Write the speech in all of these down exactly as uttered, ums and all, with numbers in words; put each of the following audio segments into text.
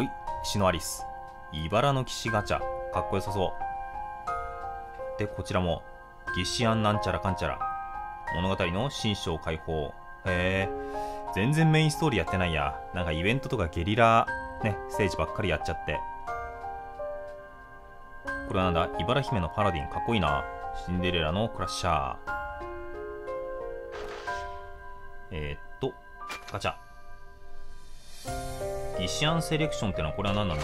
おい、シノアリス。茨の騎士ガチャ。かっこよさそう。で、こちらも、ギシアンなんちゃらかんちゃら。物語の新章解放。へえ。全然メインストーリーやってないや。なんかイベントとかゲリラ、ね、ステージばっかりやっちゃって。これはなんだ、茨姫のパラディン。かっこいいな。シンデレラのクラッシャー。えー、っと、ガチャ。ギシアンセレクションってのはこれは何なんだ？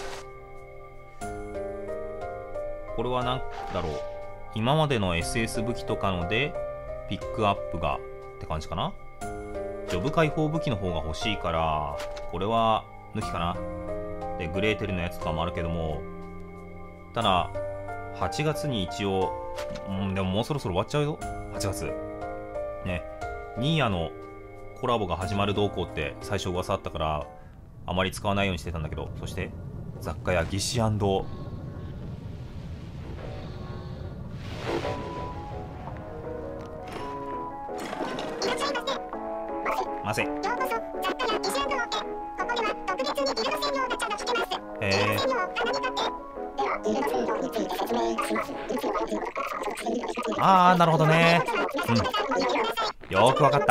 これはなんだろう。今までの エスエス 武器とかので、ピックアップがって感じかな。ジョブ解放武器の方が欲しいから、これは抜きかな。で、グレーテルのやつとかもあるけども、ただ、はちがつに一応、うん、でももうそろそろ終わっちゃうよ。はちがつ。ね。ニーヤのコラボが始まる動向って最初噂あったから、あまり使わないようにしてたんだけど、そして、雑貨屋ギシアンド、ませ。えー、あー、なるほどね。うん。よーくわかった。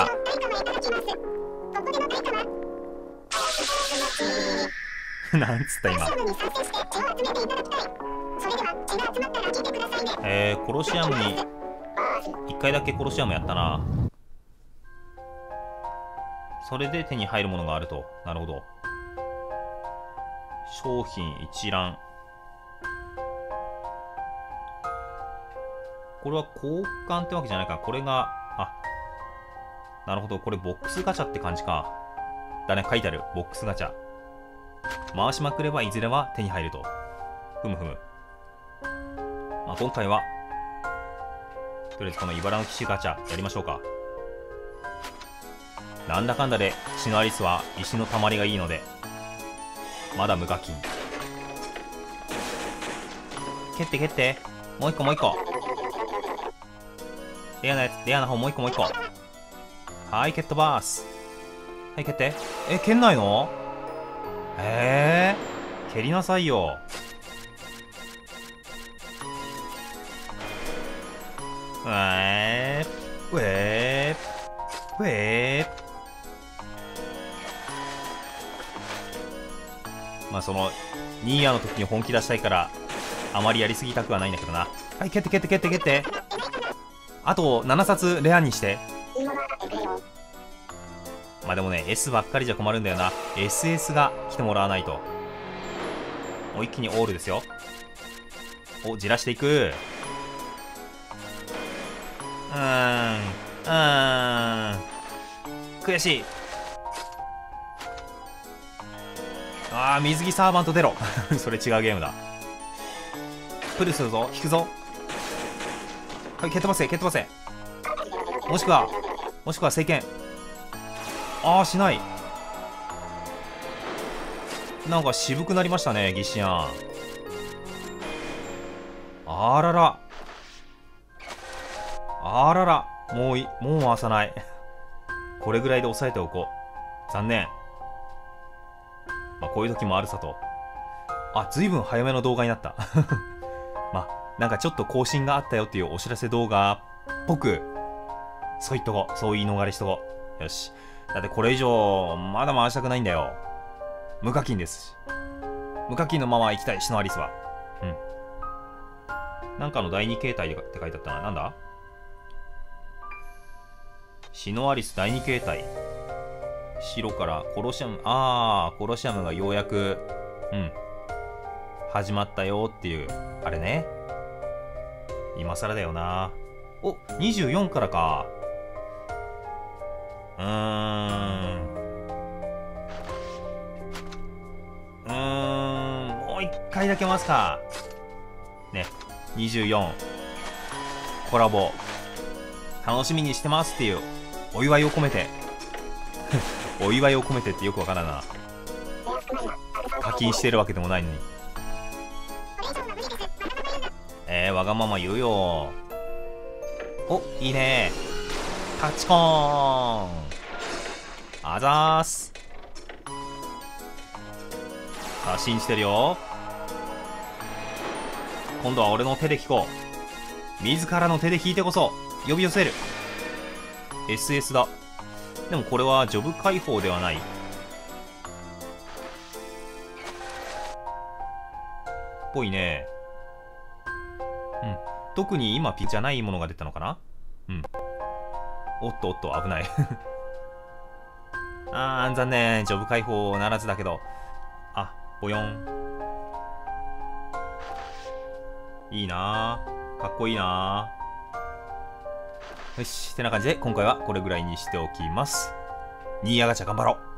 なんつった今。えー、コロシアムに、一回だけコロシアムやったな。それで手に入るものがあると。なるほど。商品一覧。これは交換ってわけじゃないか。これが、あ、なるほど。これボックスガチャって感じか。だね、書いてある。ボックスガチャ。回しまくればいずれは手に入ると。ふむふむ。まあ、今回は、とりあえずこの茨の騎士ガチャやりましょうか。なんだかんだでシノアリスは石の溜まりがいいので、まだ無課金。蹴って蹴って。もう一個もう一個。レアなやつ、レアな方もう一個もう一個。はい、蹴っ飛ばーす。はい、蹴って。え、蹴んないの？えー、蹴りなさいよ。うえー、うえー、うえー。まあその、ニーヤの時に本気出したいから、あまりやりすぎたくはないんだけどな。はい、蹴って蹴って蹴って蹴って。あとななさつレアにして。まあでもね、S ばっかりじゃ困るんだよな。エスエス が来てもらわないと。もう一気にオールですよ。お、じらしていく。うーん。うーん。悔しい。あー、水着サーバント出ろ。それ違うゲームだ。プルするぞ。引くぞ。はい、蹴ってませ、蹴ってませ。もしくは、もしくは聖剣。あー、しない。なんか渋くなりましたね、ギシアン。あらら。あらら。もうい、もう回さない。これぐらいで抑えておこう。残念。まあ、こういう時もあるさと。あ、ずいぶん早めの動画になった。まあ、なんかちょっと更新があったよっていうお知らせ動画っぽく、そう言っとこう。そう言い逃れしとこう。よし。だってこれ以上、まだ回したくないんだよ。無課金ですし。無課金のまま行きたい、シノアリスは。うん。なんかのだいに形態って書いてあったな。なんだ？シノアリスだいに形態。白からコロシアム、あー、コロシアムがようやく、うん。始まったよっていう、あれね。今更だよな。お、にじゅうよんからか。うーん。うーん。もう一回だけ回すか。ね。にじゅうよん。コラボ。楽しみにしてますっていう、お祝いを込めて。お祝いを込めてってよくわからんな。課金してるわけでもないのに。えー、わがまま言うよ。お、いいね。タッチコーン。あざーす。 さあ信じてるよ。今度は俺の手で引こう。自らの手で引いてこそ呼び寄せる。 エスエス だ。でもこれはジョブ解放ではない。ぽいね。うん。特に今ピッじゃないものが出たのかな。うん。おっとおっと危ないあー残念、ジョブ解放ならずだけど。あ、ボヨン。いいなぁ、かっこいいなぁ。よし、ってな感じで今回はこれぐらいにしておきます。ニーヤガチャ頑張ろう。